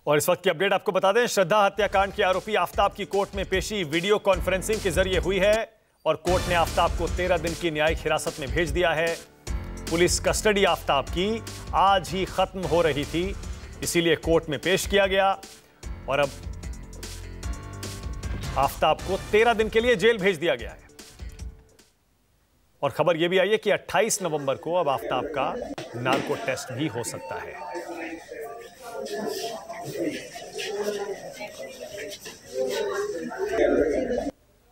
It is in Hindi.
और इस वक्त की अपडेट आपको बता दें, श्रद्धा हत्याकांड के आरोपी आफताब की कोर्ट में पेशी वीडियो कॉन्फ्रेंसिंग के जरिए हुई है और कोर्ट ने आफताब को 13 दिन की न्यायिक हिरासत में भेज दिया है। पुलिस कस्टडी आफताब की आज ही खत्म हो रही थी, इसीलिए कोर्ट में पेश किया गया और अब आफताब को 13 दिन के लिए जेल भेज दिया गया है। और खबर यह भी आई है कि 28 नवंबर को अब आफताब का नार्को टेस्ट भी हो सकता है।